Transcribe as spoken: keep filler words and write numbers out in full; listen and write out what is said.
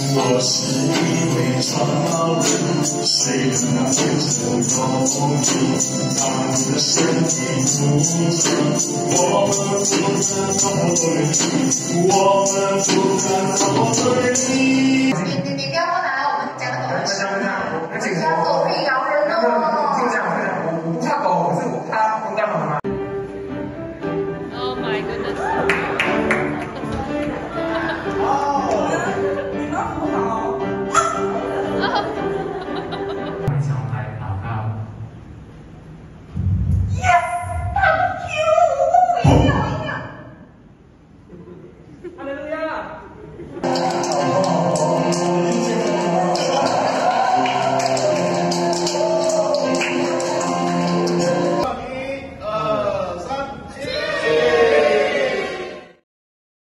我是一位传道人，谁能见证容易？他们的身体不正，我们不能都愿意，我们不能都愿意。 你你你不要过来，我们家的狗很凶啊，我们家狗会咬人哦。 就这样，就这样，我我不怕狗，可是我怕公干妈妈。 Oh my goodness！ 哦